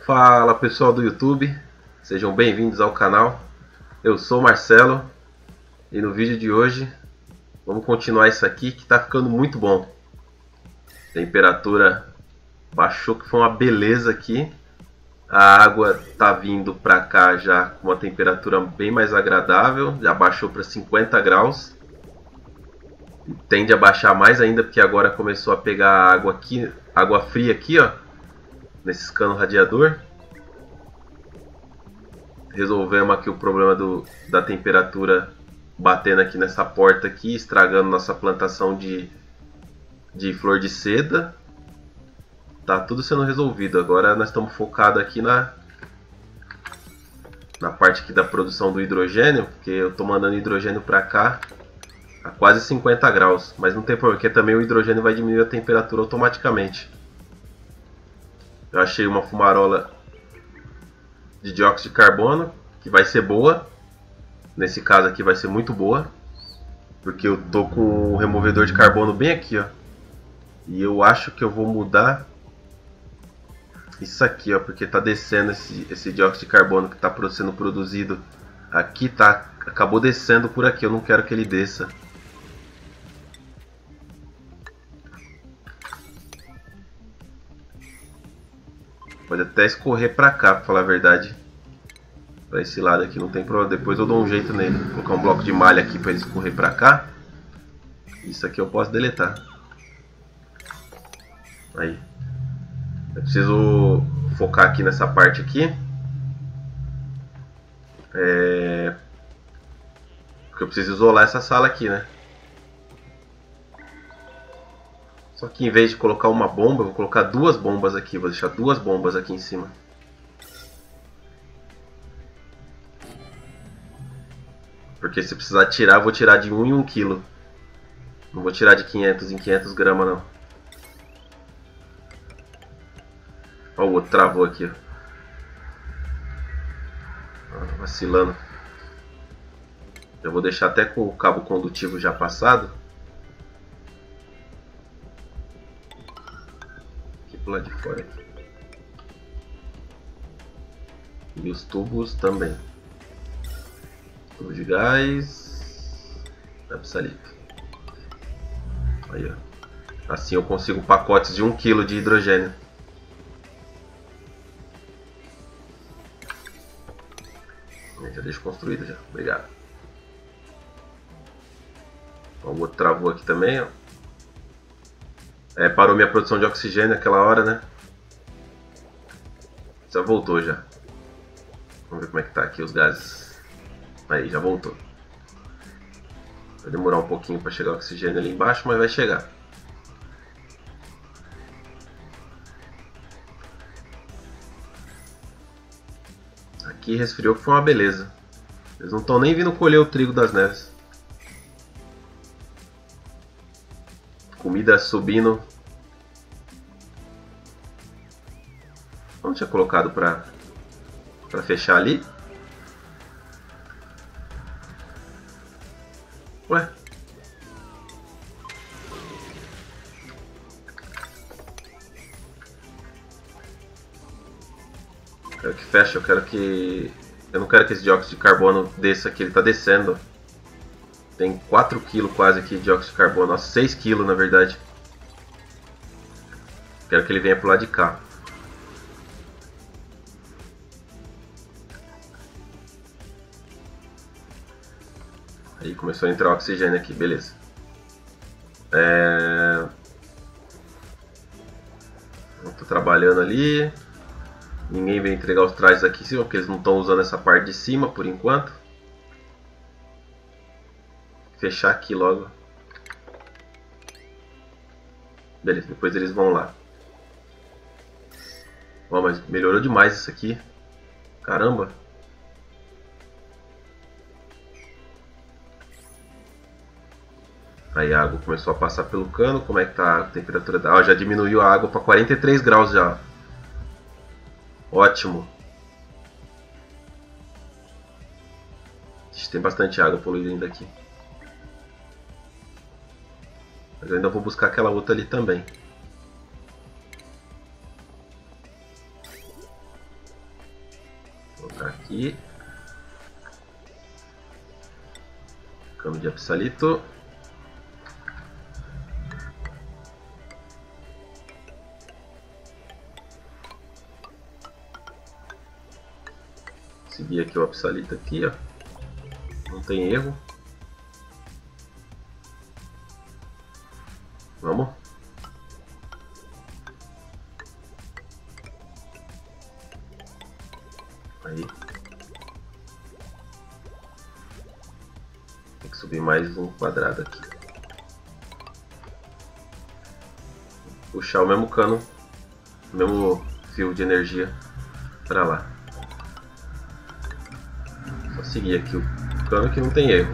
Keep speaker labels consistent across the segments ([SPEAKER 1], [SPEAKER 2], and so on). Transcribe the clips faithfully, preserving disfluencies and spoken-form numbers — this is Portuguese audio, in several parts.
[SPEAKER 1] Fala pessoal do YouTube, sejam bem-vindos ao canal. Eu sou o Marcelo e no vídeo de hoje vamos continuar isso aqui que tá ficando muito bom. Temperatura baixou, que foi uma beleza aqui. A água tá vindo para cá já com uma temperatura bem mais agradável, já baixou para cinquenta graus. Tende a baixar mais ainda porque agora começou a pegar água aqui, água fria aqui, ó, nesses canos radiador. Resolvemos aqui o problema do, da temperatura batendo aqui nessa porta aqui, estragando nossa plantação de, de flor de seda. Tá tudo sendo resolvido. Agora nós estamos focados aqui na, na parte aqui da produção do hidrogênio, porque eu estou mandando hidrogênio para cá a quase cinquenta graus, mas não tem problema, porque também o hidrogênio vai diminuir a temperatura automaticamente. Eu achei uma fumarola de dióxido de carbono que vai ser boa. Nesse caso aqui vai ser muito boa, porque eu tô com o removedor de carbono bem aqui, ó. E eu acho que eu vou mudar isso aqui, ó, porque tá descendo esse, esse dióxido de carbono que tá sendo produzido aqui, tá, acabou descendo por aqui. Eu não quero que ele desça. Pode até escorrer pra cá, pra falar a verdade. Pra esse lado aqui não tem problema. Depois eu dou um jeito nele. Vou colocar um bloco de malha aqui pra ele escorrer pra cá. Isso aqui eu posso deletar. Aí. Eu preciso focar aqui nessa parte aqui. É... Porque eu preciso isolar essa sala aqui, né? Só que em vez de colocar uma bomba, eu vou colocar duas bombas aqui. Vou deixar duas bombas aqui em cima. Porque se precisar tirar, eu vou tirar de um em um quilo. Não vou tirar de quinhentos em quinhentos gramas, não. Ó, o outro travou aqui, ó. Ah, vacilando. Já vou deixar até com o cabo condutivo já passado. Lá de fora aqui. E os tubos também. Tubo de gás. Absalito. Aí, ó. Assim eu consigo pacotes de um quilo de hidrogênio. Já deixo construído já. Obrigado. Ó, o outro travou aqui também, ó. É, parou minha produção de oxigênio naquela hora, né? Já voltou já. Vamos ver como é que tá aqui os gases. Aí, já voltou. Vai demorar um pouquinho para chegar o oxigênio ali embaixo, mas vai chegar. Aqui resfriou, que foi uma beleza. Eles não estão nem vindo colher o trigo das neves. Comida subindo. Não tinha colocado pra, pra fechar ali? Ué? Quero que feche, eu quero que... Eu não quero que esse dióxido de carbono desça aqui, ele tá descendo. Tem quatro quilos quase aqui de dióxido de carbono, nossa, seis quilos na verdade. Quero que ele venha pro lado de cá. Aí começou a entrar oxigênio aqui, beleza. É... Tô trabalhando ali. Ninguém veio entregar os trajes aqui em cima, porque eles não estão usando essa parte de cima por enquanto. Fechar aqui logo. Beleza, depois eles vão lá. Ó, mas melhorou demais isso aqui. Caramba. Aí a água começou a passar pelo cano. Como é que tá a temperatura da água? Já diminuiu a água para quarenta e três graus já. Ótimo. Tem bastante água poluída ainda aqui. Mas eu ainda vou buscar aquela outra ali também. Vou colocar aqui. Cano de absalito. Seguir aqui o absalito aqui, ó. Não tem erro. Vamos. Aí. Tem que subir mais um quadrado aqui. Puxar o mesmo cano, o mesmo fio de energia para lá. Só seguir aqui o cano que não tem erro.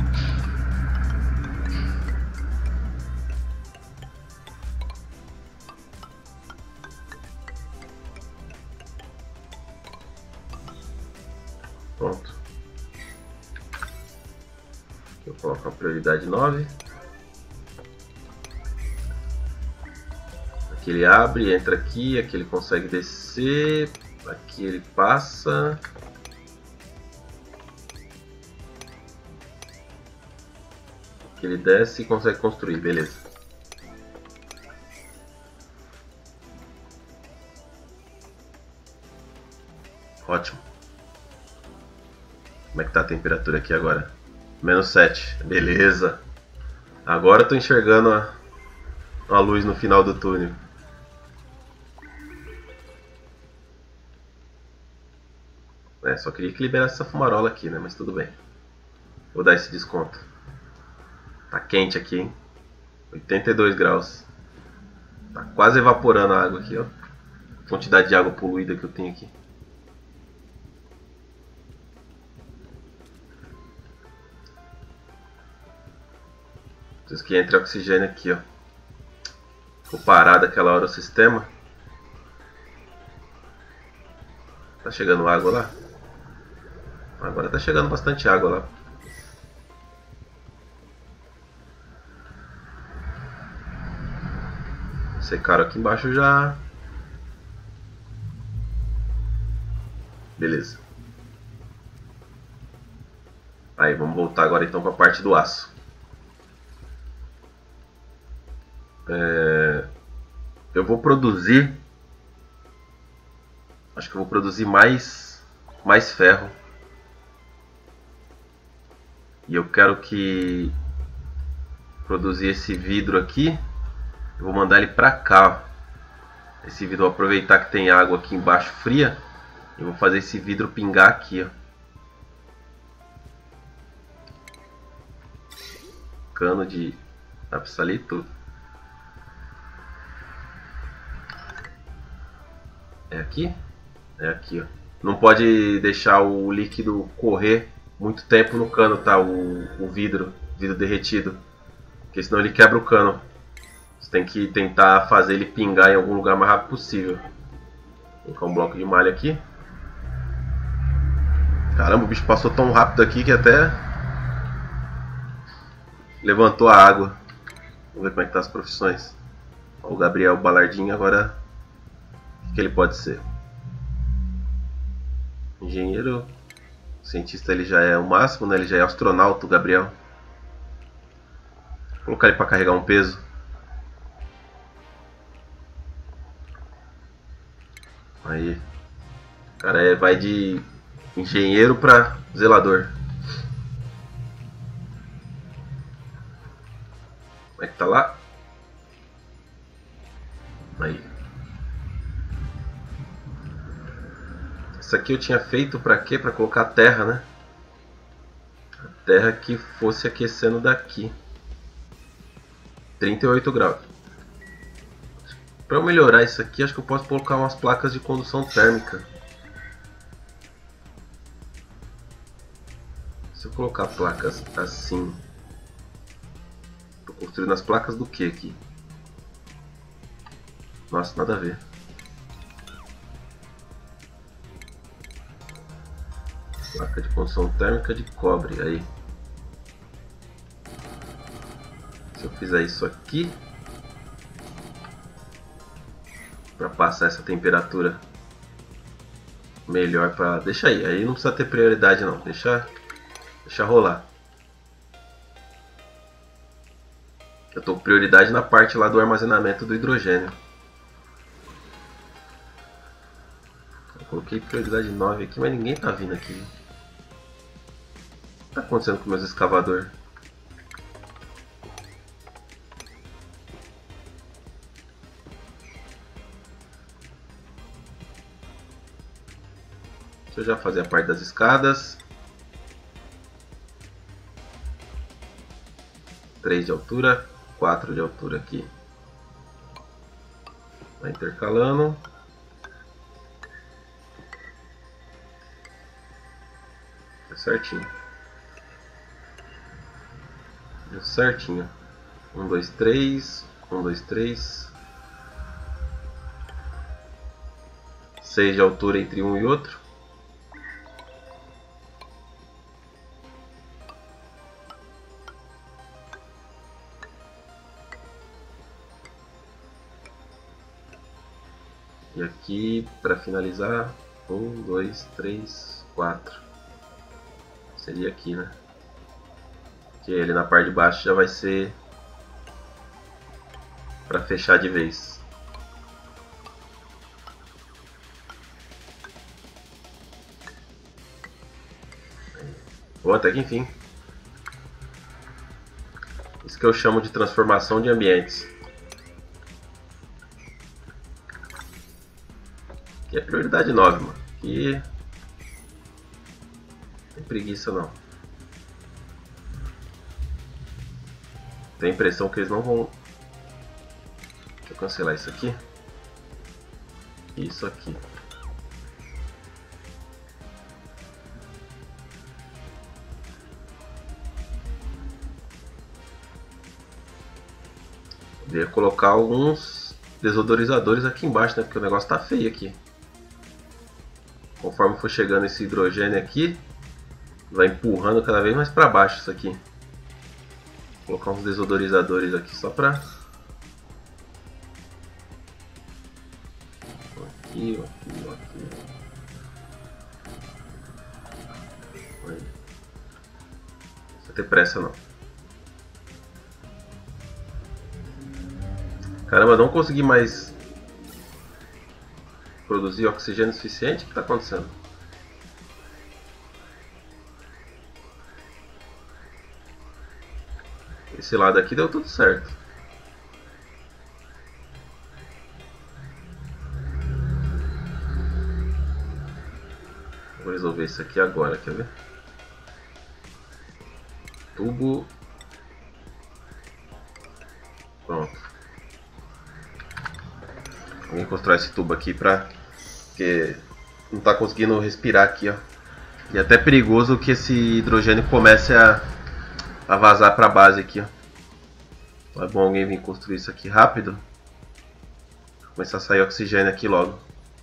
[SPEAKER 1] Pronto. Aqui eu coloco a prioridade nove. Aqui ele abre, entra aqui, aqui ele consegue descer, aqui ele passa. Aqui ele desce e consegue construir, beleza. Ótimo. Como é que tá a temperatura aqui agora? menos sete, beleza. Agora eu tô enxergando a, a luz no final do túnel. É, só queria que liberasse essa fumarola aqui, né? Mas tudo bem. Vou dar esse desconto. Tá quente aqui, hein? oitenta e dois graus. Tá quase evaporando a água aqui, ó. A quantidade de água poluída que eu tenho aqui. Preciso que entre oxigênio aqui, ó. Ficou parado aquela hora o sistema. Tá chegando água lá? Agora tá chegando bastante água lá. Secaram aqui embaixo já. Beleza. Aí, vamos voltar agora então para a parte do aço. É... Eu vou produzir... Acho que eu vou produzir mais, mais ferro. E eu quero que... Produzir esse vidro aqui. Eu vou mandar ele pra cá. Ó. Esse vidro, eu vou aproveitar que tem água aqui embaixo fria. Eu vou fazer esse vidro pingar aqui, ó. Cano de absalito. É aqui? É aqui, ó. Não pode deixar o líquido correr muito tempo no cano, tá? O, o vidro, vidro derretido. Porque senão ele quebra o cano. Você tem que tentar fazer ele pingar em algum lugar mais rápido possível. Vou colocar um bloco de malha aqui. Caramba, o bicho passou tão rápido aqui que até levantou a água. Vamos ver como é que tá as profissões. O Gabriel Balardinho agora, o que ele pode ser? Engenheiro, cientista, ele já é o máximo, né? Ele já é astronauta, o Gabriel. Vou colocar ele para carregar um peso. Aí, o cara é, vai de engenheiro para zelador. Como é que tá lá? Aí. Isso aqui eu tinha feito para quê? Para colocar a terra, né? A terra que fosse aquecendo daqui. trinta e oito graus. Para eu melhorar isso aqui, acho que eu posso colocar umas placas de condução térmica. Se eu colocar placas assim... Estou construindo as placas do que aqui? Nossa, nada a ver. Placa de condução térmica de cobre, aí. Se eu fizer isso aqui, para passar essa temperatura melhor pra... Deixa aí, aí não precisa ter prioridade não, deixa, deixa rolar. Eu tô com prioridade na parte lá do armazenamento do hidrogênio. Eu coloquei prioridade nove aqui, mas ninguém tá vindo aqui. O que tá acontecendo com meus escavadores? Deixa eu já fazer a parte das escadas. três de altura, quatro de altura aqui. Vai intercalando. É certinho. Deu certinho. um, dois, três. um, dois, três. seis de altura entre um e outro. E aqui, para finalizar, um, dois, três, quatro. Seria aqui, né? Que ele na parte de baixo já vai ser para fechar de vez. Bom, até que enfim. Isso que eu chamo de transformação de ambientes. Que é prioridade nove, mano. Que não tem preguiça não. Tenho a impressão que eles não vão... Deixa eu cancelar isso aqui. E isso aqui. Deveria colocar alguns desodorizadores aqui embaixo, né? Porque o negócio tá feio aqui. Conforme for chegando esse hidrogênio aqui, vai empurrando cada vez mais para baixo isso aqui. Vou colocar uns desodorizadores aqui só para aqui, aqui, aqui. Não precisa ter pressa não. Caramba, não consegui mais produzir oxigênio suficiente? O que está acontecendo? Esse lado aqui deu tudo certo. Vou resolver isso aqui agora, quer ver? Tubo. Pronto. Vou constrói esse tubo aqui pra... Porque não tá conseguindo respirar aqui, ó. E é até perigoso que esse hidrogênio comece a, a vazar pra base aqui, ó. Então é bom alguém vir construir isso aqui rápido. Começar a sair oxigênio aqui logo.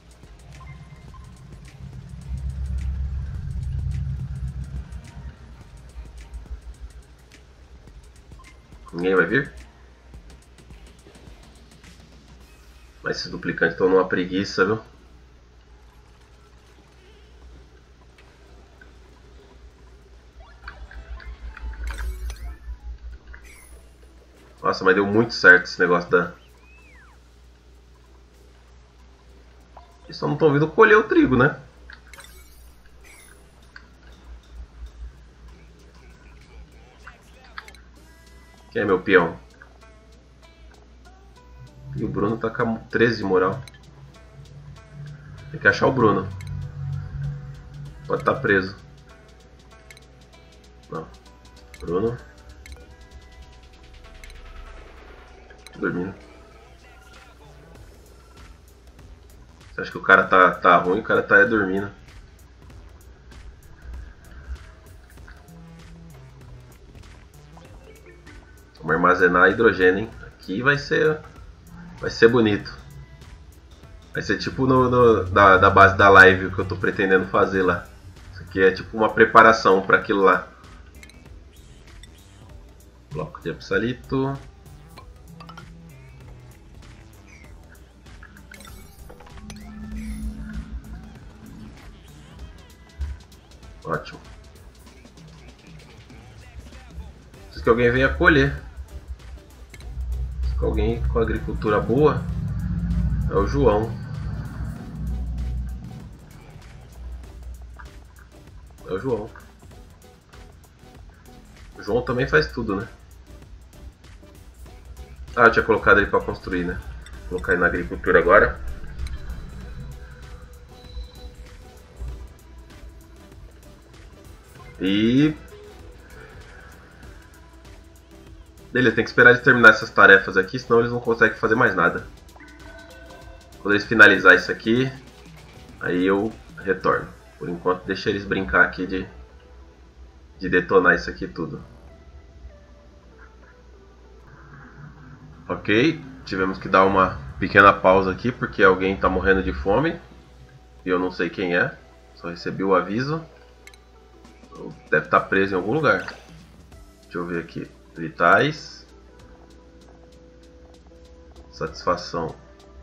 [SPEAKER 1] Ninguém vai vir? Mas esses duplicantes estão numa preguiça, viu? Nossa, mas deu muito certo esse negócio da... Eles só não estão vindo colher o trigo, né? Quem é meu peão? E o Bruno tá com treze de moral. Tem que achar o Bruno. Pode estar preso. Não. Bruno. Dormindo. Você acha que o cara tá, tá ruim? O cara tá é, dormindo. Vamos armazenar hidrogênio, hein? Aqui vai ser... Vai ser bonito. Vai ser tipo no, no, da, da base da live que eu tô pretendendo fazer lá. Isso aqui é tipo uma preparação para aquilo lá. Bloco de absalito. Ótimo. Preciso que alguém venha colher. Preciso que alguém com agricultura boa. É o João. É o João. O João também faz tudo, né? Ah, eu tinha colocado ele para construir, né? Vou colocar ele na agricultura agora. E... beleza, tem que esperar eles terminar essas tarefas aqui, senão eles não conseguem fazer mais nada. Quando eles finalizar isso aqui, aí eu retorno. Por enquanto, deixa eles brincar aqui de, de detonar isso aqui tudo. Ok, tivemos que dar uma pequena pausa aqui porque alguém está morrendo de fome. E eu não sei quem é, só recebi o aviso. Deve estar preso em algum lugar. Deixa eu ver aqui. Vitais. Satisfação.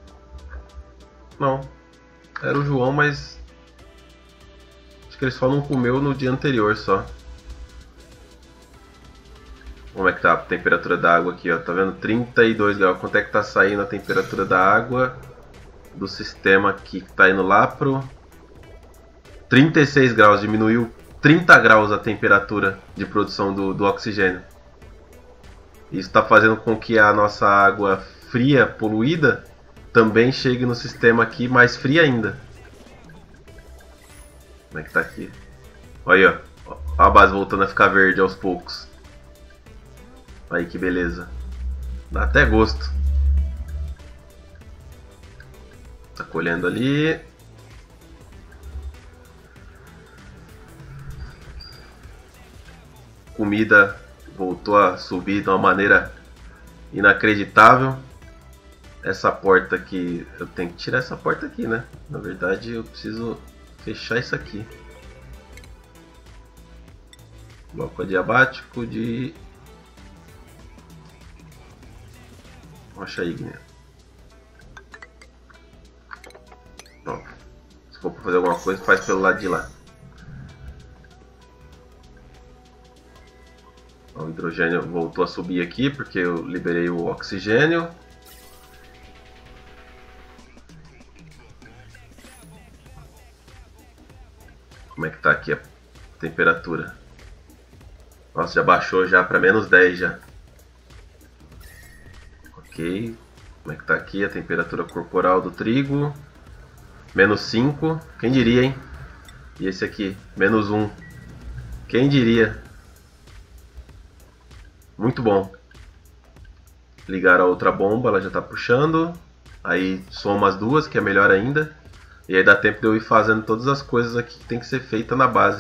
[SPEAKER 1] Não. Era o João, mas... acho que ele só não comeu no dia anterior só. Como é que tá a temperatura da água aqui, ó? Tá vendo? trinta e dois graus. Quanto é que tá saindo a temperatura da água do sistema aqui? Que tá indo lá pro... trinta e seis graus. Diminuiu trinta graus a temperatura de produção do, do oxigênio. Isso está fazendo com que a nossa água fria, poluída, também chegue no sistema aqui mais fria ainda. Como é que tá aqui? Olha, ó, a base voltando a ficar verde aos poucos. Aí que beleza. Dá até gosto. Tá colhendo ali. Comida voltou a subir de uma maneira inacreditável. Essa porta aqui, eu tenho que tirar essa porta aqui, né? Na verdade eu preciso fechar isso aqui. Bloco adiabático de rocha ígnea. Pronto. Se for para fazer alguma coisa, faz pelo lado de lá. O hidrogênio voltou a subir aqui porque eu liberei o oxigênio. Como é que tá aqui a temperatura? Nossa, já baixou já para menos dez já. Ok. Como é que tá aqui a temperatura corporal do trigo? Menos cinco. Quem diria, hein? E esse aqui? Menos um. Quem diria? Muito bom. Ligar a outra bomba, ela já está puxando. Aí soma as duas, que é melhor ainda. E aí dá tempo de eu ir fazendo todas as coisas aqui que tem que ser feita na base.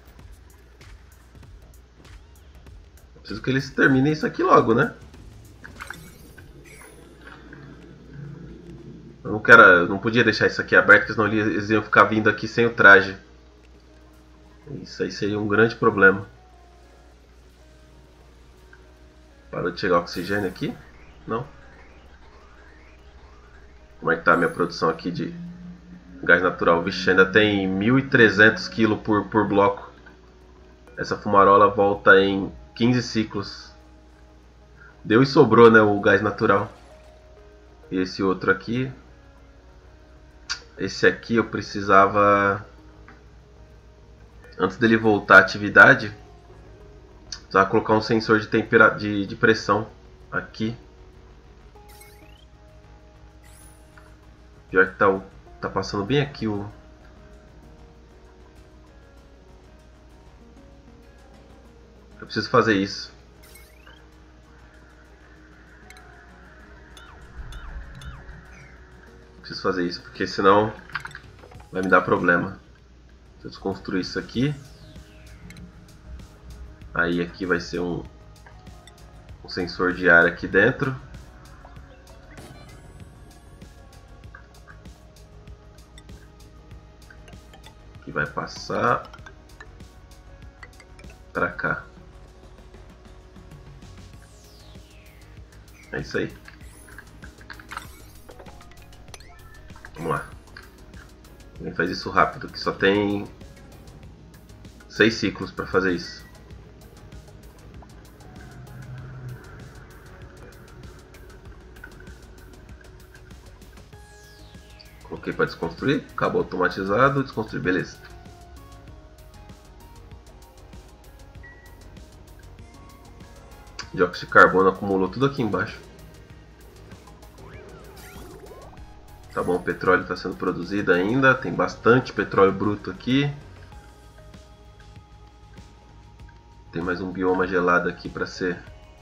[SPEAKER 1] Eu preciso que eles terminem isso aqui logo, né? Eu não quero, eu não podia deixar isso aqui aberto, porque senão eles iam ficar vindo aqui sem o traje. Isso aí seria um grande problema. Parou de chegar oxigênio aqui? Não. Como é que tá a minha produção aqui de gás natural? Vixe, ainda tem mil e trezentos quilos por, por bloco. Essa fumarola volta em quinze ciclos. Deu e sobrou, né, o gás natural. E esse outro aqui... esse aqui eu precisava... antes dele voltar à atividade... precisava colocar um sensor de, tempera... de, de pressão aqui. Pior que tá, o... tá passando bem aqui o... eu preciso fazer isso. Preciso fazer isso, porque senão vai me dar problema. Deixa eu desconstruir isso aqui. Aí aqui vai ser um, um sensor de ar aqui dentro. Que vai passar para cá. É isso aí. Vamos lá. Alguém faz isso rápido, que só tem seis ciclos para fazer isso. Coloquei para desconstruir, acabou automatizado, desconstruir, beleza. Dióxido de carbono acumulou tudo aqui embaixo. Tá bom, o petróleo está sendo produzido ainda, tem bastante petróleo bruto aqui. Tem mais um bioma gelado aqui para ser...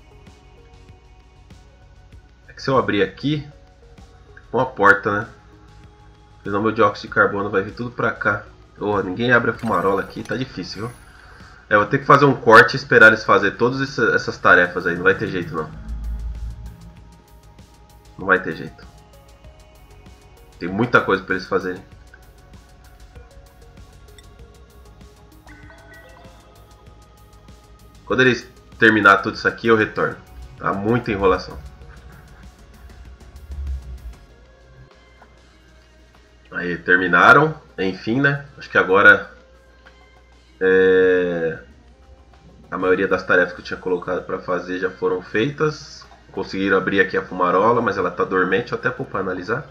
[SPEAKER 1] É que se eu abrir aqui, uma porta, né? Senão meu dióxido de carbono vai vir tudo pra cá. Oh, ninguém abre a fumarola aqui, tá difícil, viu? É, eu vou ter que fazer um corte e esperar eles fazer todas essas tarefas aí. Não vai ter jeito, não. Não vai ter jeito. Tem muita coisa pra eles fazerem. Quando eles terminar tudo isso aqui, eu retorno. Tá muita enrolação. Aí, terminaram, enfim, né? Acho que agora é... a maioria das tarefas que eu tinha colocado para fazer já foram feitas. Conseguiram abrir aqui a fumarola, mas ela está dormente, até para analisar.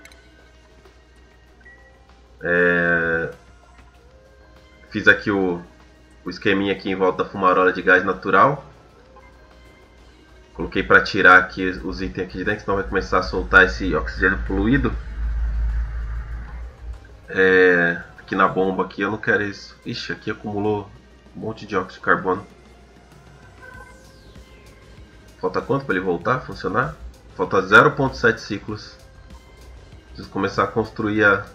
[SPEAKER 1] É... Fiz aqui o... o esqueminha aqui em volta da fumarola de gás natural. Coloquei para tirar aqui os itens aqui de dentro, senão vai começar a soltar esse oxigênio poluído. É, aqui na bomba aqui eu não quero isso. Ixi, aqui acumulou um monte de dióxido de carbono. Falta quanto para ele voltar a funcionar? Falta zero ponto sete ciclos. Preciso começar a construir a...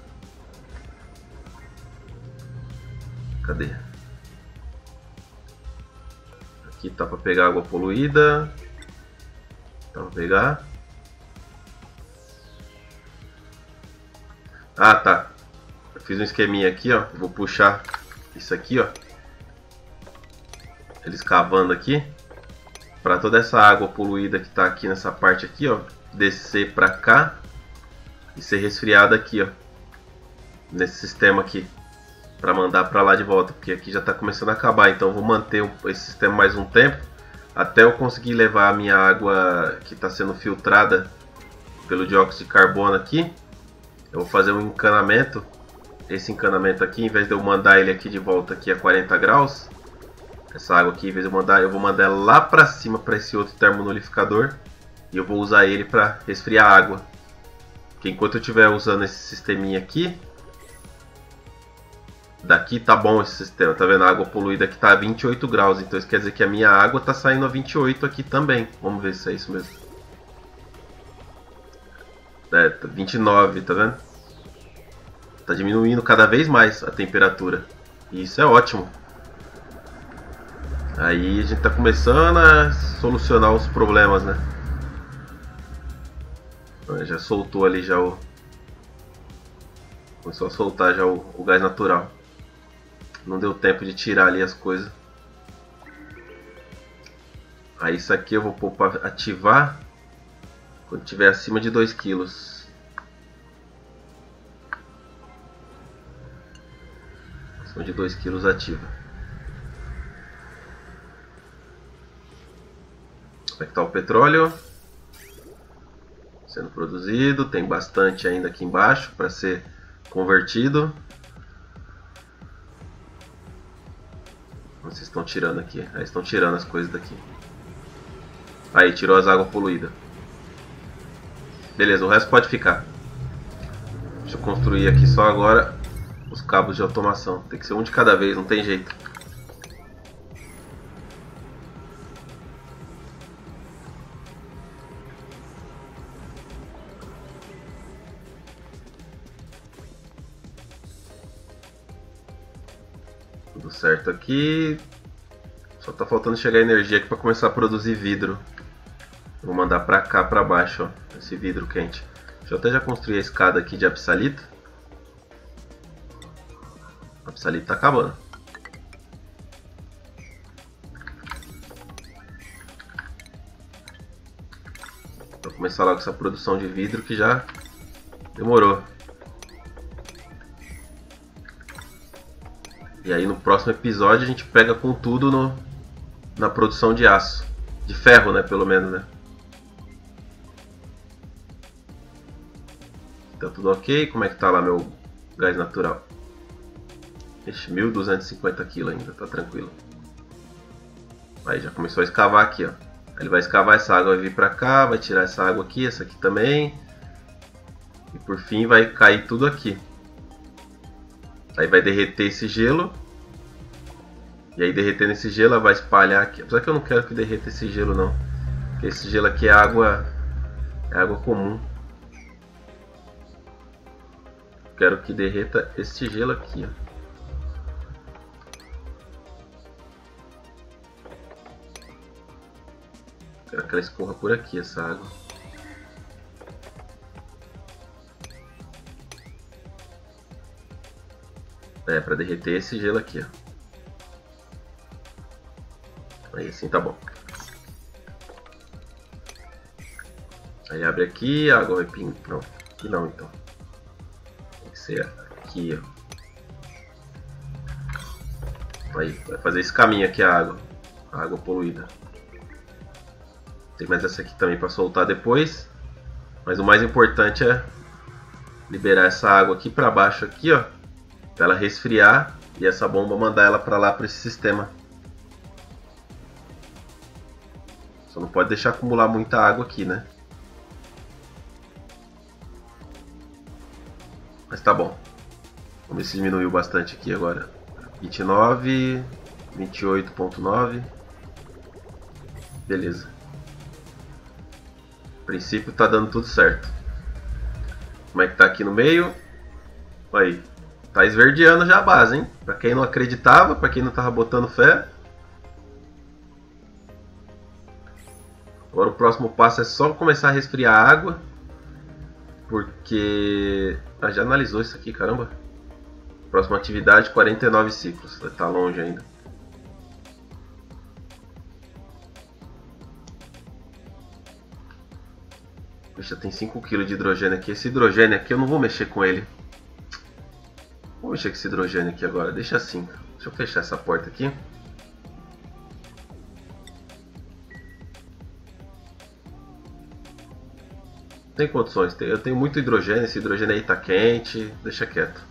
[SPEAKER 1] Cadê? Aqui tá para pegar água poluída. Tá para pegar. Ah, tá. Fiz um esqueminha aqui, ó. Vou puxar isso aqui, ó. Eles cavando aqui. Para toda essa água poluída que está aqui nessa parte aqui, ó. Descer para cá. E ser resfriada aqui, ó. Nesse sistema aqui. Para mandar para lá de volta. Porque aqui já está começando a acabar. Então eu vou manter esse sistema mais um tempo. Até eu conseguir levar a minha água que está sendo filtrada pelo dióxido de carbono aqui. Eu vou fazer um encanamento. Esse encanamento aqui, em vez de eu mandar ele aqui de volta aqui a quarenta graus, essa água aqui, em vez de eu mandar, eu vou mandar ela lá para cima para esse outro termonolificador e eu vou usar ele para resfriar a água. Porque enquanto eu estiver usando esse sisteminha aqui, daqui tá bom esse sistema, tá vendo? A água poluída aqui tá a vinte e oito graus, então isso quer dizer que a minha água tá saindo a vinte e oito aqui também. Vamos ver se é isso mesmo. É, tá vinte e nove, tá vendo? Tá diminuindo cada vez mais a temperatura. E isso é ótimo. Aí a gente tá começando a solucionar os problemas, né? Já soltou ali já o... Começou a soltar já o, o gás natural. Não deu tempo de tirar ali as coisas. Aí isso aqui eu vou pôr para ativar quando tiver acima de dois quilos. Acima de dois quilos ativa. Como é que está o petróleo? Sendo produzido. Tem bastante ainda aqui embaixo para ser convertido. Vocês estão tirando aqui. Aí estão tirando as coisas daqui. Aí, tirou as águas poluídas. Beleza, o resto pode ficar. Deixa eu construir aqui só agora os cabos de automação. Tem que ser um de cada vez, não tem jeito. Tudo certo aqui. Só tá faltando chegar energia aqui para começar a produzir vidro. Vou mandar pra cá, pra baixo, ó, esse vidro quente. Deixa eu até já construir a escada aqui de absalita. A absalita tá acabando. Vou começar logo essa produção de vidro que já demorou. E aí no próximo episódio a gente pega com tudo no, na produção de aço. De ferro, né? Pelo menos, né? Tá tudo ok? Como é que tá lá meu gás natural? Ixi, mil duzentos e cinquenta quilos ainda, tá tranquilo. Aí já começou a escavar aqui, ó. Ele vai escavar essa água, vai vir pra cá, vai tirar essa água aqui, essa aqui também. E por fim vai cair tudo aqui. Aí vai derreter esse gelo. E aí derretendo esse gelo, ela vai espalhar aqui. Apesar que eu não quero que derreta esse gelo não. Porque esse gelo aqui é água, é água comum. Quero que derreta esse gelo aqui, ó. Quero que ela escorra por aqui, essa água. É, pra derreter esse gelo aqui, ó. Aí assim tá bom. Aí abre aqui, a água vai pingar. Não, aqui não então. Tem que ser aqui, ó. Aí, vai fazer esse caminho aqui a água. A água poluída. Tem mais essa aqui também para soltar depois. Mas o mais importante é liberar essa água aqui para baixo aqui, ó, para ela resfriar e essa bomba mandar ela para lá para esse sistema. Só não pode deixar acumular muita água aqui, né? Mas tá bom. Vamos ver se diminuiu bastante aqui agora. vinte e nove, vinte e oito ponto nove. Beleza. A princípio tá dando tudo certo. Como é que tá aqui no meio? Aí, tá esverdeando já a base, hein? Pra quem não acreditava, pra quem não tava botando fé. Agora o próximo passo é só começar a resfriar a água. Porque... Ah, já analisou isso aqui, caramba. Próxima atividade, quarenta e nove ciclos. Tá longe ainda. Puxa, tem cinco quilos de hidrogênio aqui. Esse hidrogênio aqui eu não vou mexer com ele. Vou mexer com esse hidrogênio aqui agora. Deixa assim. Deixa eu fechar essa porta aqui. Tem condições. Eu tenho muito hidrogênio. Esse hidrogênio aí tá quente. Deixa quieto.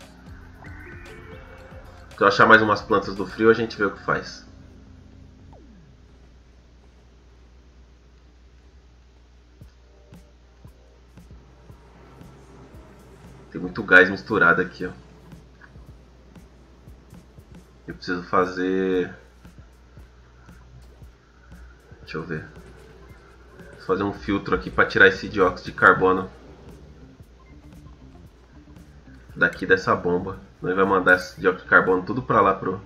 [SPEAKER 1] Se eu achar mais umas plantas do frio, a gente vê o que faz. Tem muito gás misturado aqui, ó. Eu preciso fazer... Deixa eu ver. Preciso fazer um filtro aqui para tirar esse dióxido de carbono daqui dessa bomba. Nós vai mandar esse dióxido de carbono tudo para lá pro...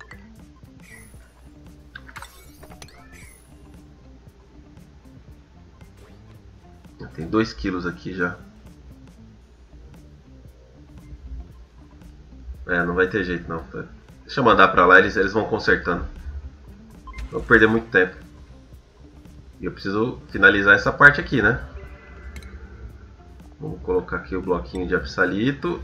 [SPEAKER 1] Tem dois quilos aqui já. É, não vai ter jeito não. Deixa eu mandar pra lá, eles, eles vão consertando. Não vou perder muito tempo. E eu preciso finalizar essa parte aqui, né? Vamos colocar aqui o bloquinho de absalito.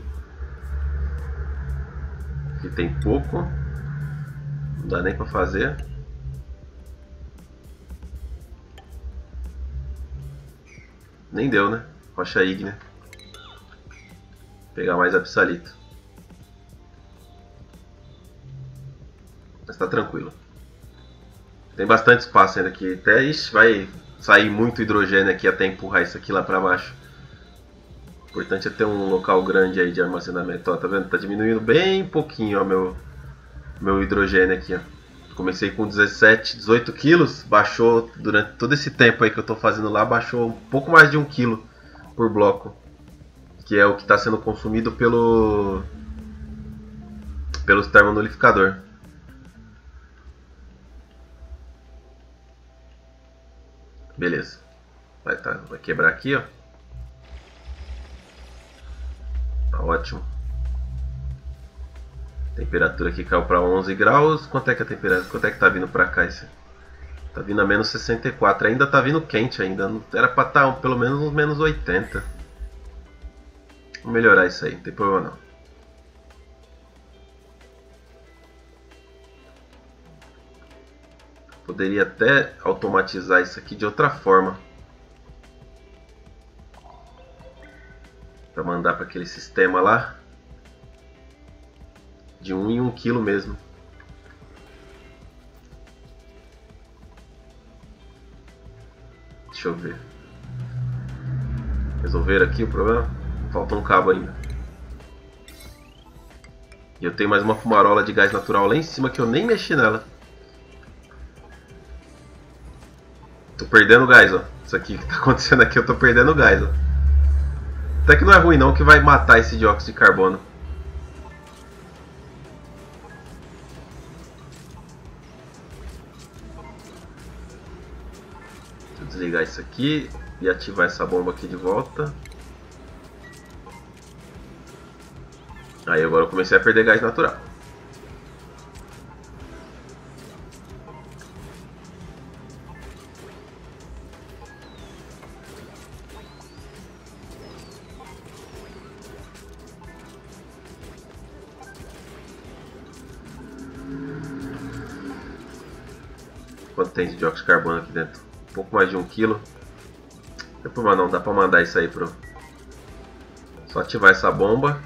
[SPEAKER 1] Aqui tem pouco. Não dá nem pra fazer. Nem deu, né? Rocha ígnea. Vou pegar mais absalito. Mas tá tranquilo. Tem bastante espaço ainda aqui. Até ixi, vai sair muito hidrogênio aqui até empurrar isso aqui lá pra baixo. O importante é ter um local grande aí de armazenamento. Ó, tá vendo? Tá diminuindo bem pouquinho, ó, meu, meu hidrogênio aqui, ó. Comecei com dezessete, dezoito quilos. Baixou durante todo esse tempo aí que eu tô fazendo lá. Baixou um pouco mais de um quilo por bloco. Que é o que está sendo consumido pelo pelos termonolificador. Beleza. Vai, tá, vai quebrar aqui, ó. Tá ótimo. A temperatura aqui caiu para onze graus. Quanto é que a temperatura? Quanto é que tá vindo para cá esse? Tá vindo a menos sessenta e quatro. Ainda tá vindo quente ainda. Era para estar tá, pelo menos uns menos oitenta. Vou melhorar isso aí, não tem problema não. Poderia até automatizar isso aqui de outra forma. Para mandar para aquele sistema lá. De um em um quilo mesmo. Deixa eu ver. Resolver aqui o problema? Falta um cabo ainda. E eu tenho mais uma fumarola de gás natural lá em cima que eu nem mexi nela. Tô perdendo gás, ó. Isso aqui que tá acontecendo aqui, eu tô perdendo gás, ó. Até que não é ruim não, que vai matar esse dióxido de carbono. Deixa eu desligar isso aqui e ativar essa bomba aqui de volta. Aí agora eu comecei a perder gás natural. Quanto tem de dióxido de carbono aqui dentro? Um pouco mais de um quilo. Mas não, dá pra mandar isso aí pro... Só ativar essa bomba.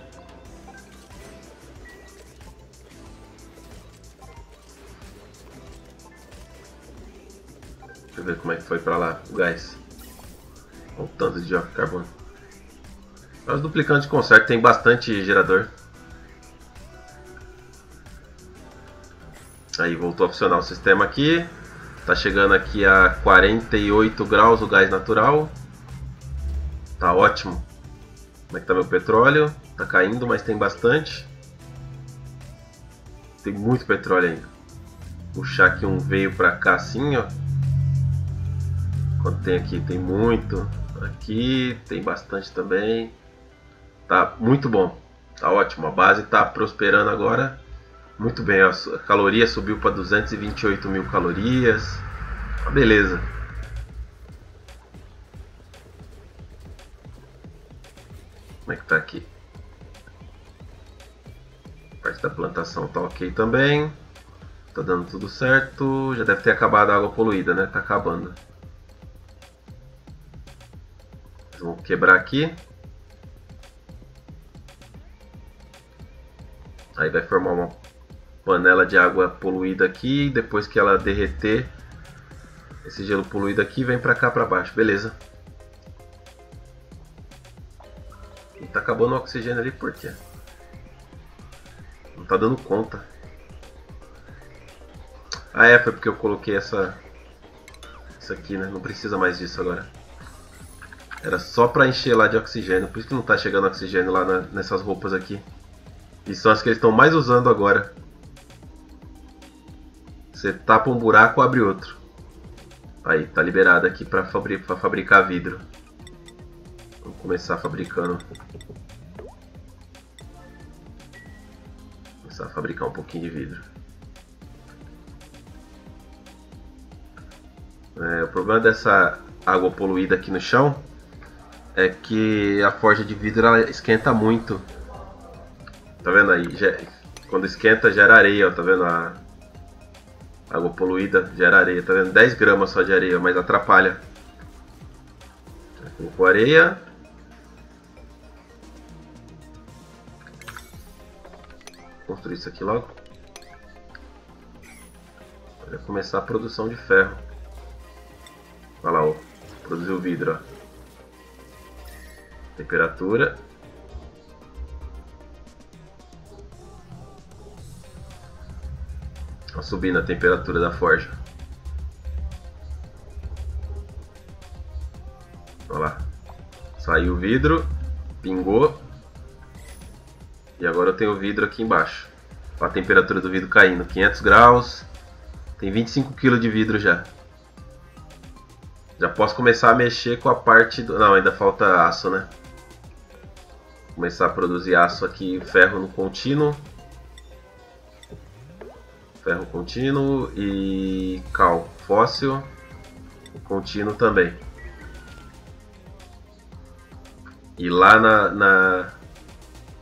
[SPEAKER 1] Deixa eu ver como é que foi pra lá o gás. Olha o tanto de dióxido de carbono. Os duplicantes de conserto tem bastante gerador. Aí voltou a funcionar o sistema aqui. Tá chegando aqui a quarenta e oito graus o gás natural. Tá ótimo. Como é que tá meu petróleo? Tá caindo, mas tem bastante. Tem muito petróleo ainda. Puxar aqui um veio pra cá assim, ó. Quanto tem aqui? Tem muito. Aqui tem bastante também. Tá muito bom. Tá ótimo. A base tá prosperando agora. Muito bem, a caloria subiu para duzentos e vinte e oito mil calorias. Ah, beleza. Como é que tá aqui? A parte da plantação tá ok também. Tá dando tudo certo. Já deve ter acabado a água poluída, né? Tá acabando. Vamos quebrar aqui. Aí vai formar uma panela de água poluída aqui, depois que ela derreter, esse gelo poluído aqui vem pra cá pra baixo, beleza. E tá acabando o oxigênio ali, por quê? Não tá dando conta. Ah é, foi porque eu coloquei essa... Isso aqui, né? Não precisa mais disso agora. Era só pra encher lá de oxigênio, por isso que não tá chegando oxigênio lá na, nessas roupas aqui. E são as que eles estão mais usando agora. Você tapa um buraco, abre outro. Aí, tá liberado aqui para fabri fabricar vidro. Vamos começar fabricando. Começar a fabricar um pouquinho de vidro. É, o problema dessa água poluída aqui no chão é que a forja de vidro ela esquenta muito. Tá vendo aí? Quando esquenta gera areia, ó, tá vendo? A água poluída gera areia, tá vendo? dez gramas só de areia, mas atrapalha. Com areia. Vou construir isso aqui logo. Vai começar a produção de ferro. Olha lá, ó. Produziu vidro, ó. Temperatura. Ó, subindo a temperatura da forja. Olha lá. Saiu o vidro. Pingou. E agora eu tenho o vidro aqui embaixo. Olha a temperatura do vidro caindo. quinhentos graus. Tem vinte e cinco quilos de vidro já. Já posso começar a mexer com a parte do... Não, ainda falta aço, né? Começar a produzir aço aqui, ferro no contínuo. Ferro contínuo e cal fóssil contínuo também. E lá na, na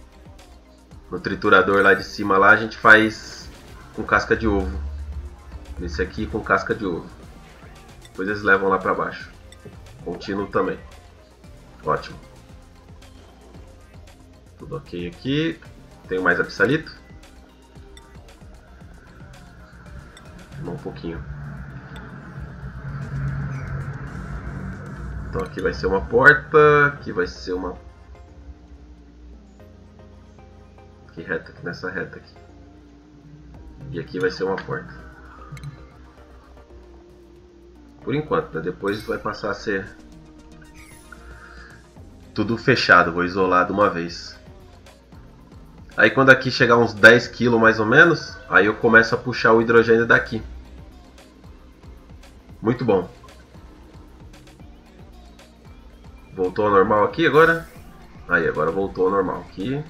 [SPEAKER 1] no triturador lá de cima lá a gente faz com casca de ovo. Esse aqui com casca de ovo. Depois eles levam lá para baixo. Contínuo também. Ótimo. Tudo ok aqui. Tenho mais absalito. Um pouquinho. Então aqui vai ser uma porta. Aqui vai ser uma... Que reta aqui, nessa reta aqui. E aqui vai ser uma porta. Por enquanto, né? Depois vai passar a ser tudo fechado. Vou isolar de uma vez. Aí quando aqui chegar uns dez quilos mais ou menos, aí eu começo a puxar o hidrogênio daqui. Muito bom. Voltou ao normal aqui agora? Aí, agora voltou ao normal aqui.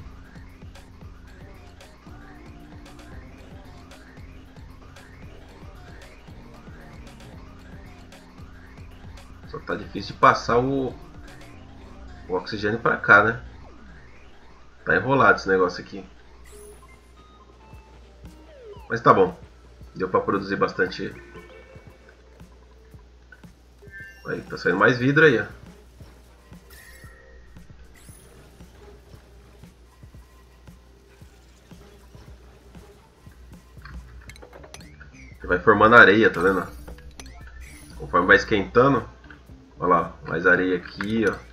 [SPEAKER 1] Só tá difícil de passar o, o oxigênio pra cá, né? Tá enrolado esse negócio aqui. Mas tá bom. Deu pra produzir bastante. Aí, tá saindo mais vidro aí, ó. Vai formando areia, tá vendo? Conforme vai esquentando. Olha lá, mais areia aqui, ó.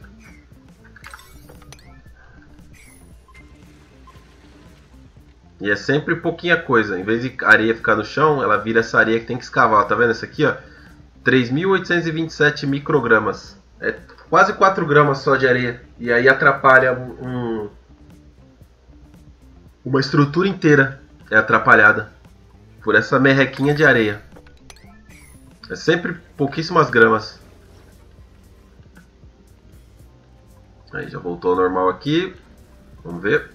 [SPEAKER 1] E é sempre pouquinha coisa. Em vez de areia ficar no chão, ela vira essa areia que tem que escavar. Tá vendo essa aqui, ó? três mil oitocentos e vinte e sete microgramas. É quase quatro gramas só de areia. E aí atrapalha um... uma estrutura inteira é atrapalhada por essa merrequinha de areia. É sempre pouquíssimas gramas. Aí já voltou ao normal aqui. Vamos ver.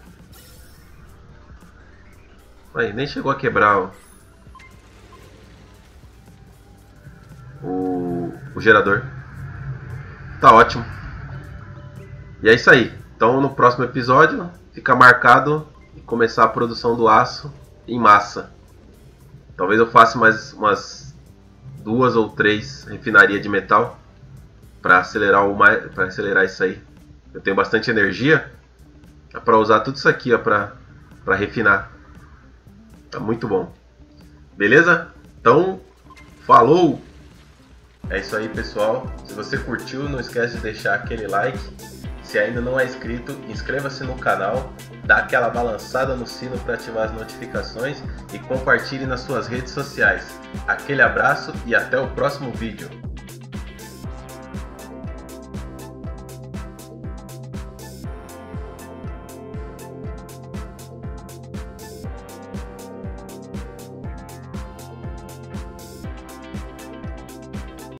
[SPEAKER 1] Aí nem chegou a quebrar ó, o, o gerador. Tá ótimo. E é isso aí. Então no próximo episódio fica marcado e começar a produção do aço em massa. Talvez eu faça mais umas duas ou três refinarias de metal para acelerar o mais, para acelerar isso aí. Eu tenho bastante energia para usar tudo isso aqui, ó, para para refinar. Tá muito bom. Beleza? Então, falou! É isso aí, pessoal. Se você curtiu, não esquece de deixar aquele like. Se ainda não é inscrito, inscreva-se no canal, dá aquela balançada no sino para ativar as notificações e compartilhe nas suas redes sociais. Aquele abraço e até o próximo vídeo.